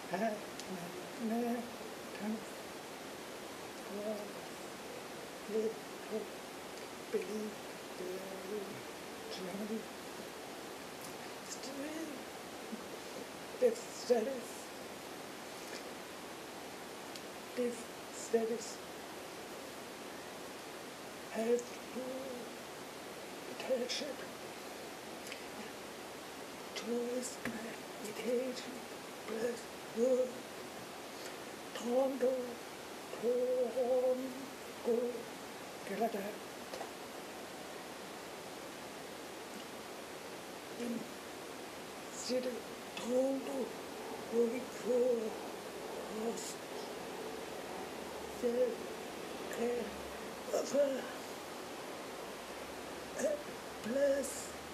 had met him was little believe Germany still this status has full attention towards meditation plus good tondo tondo Canada instead of tondo going for us self-care of a plus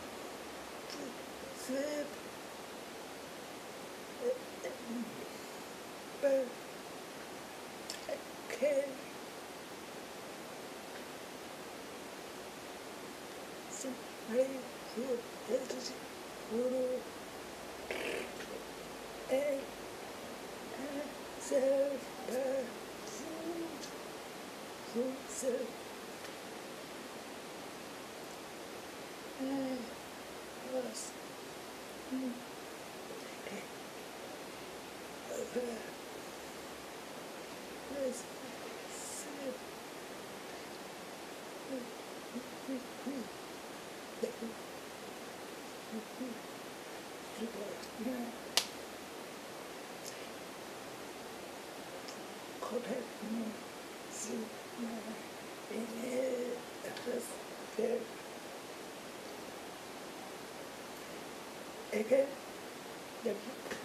self but can simply feel energy and self food self was let's self contact me, see in address there. Again,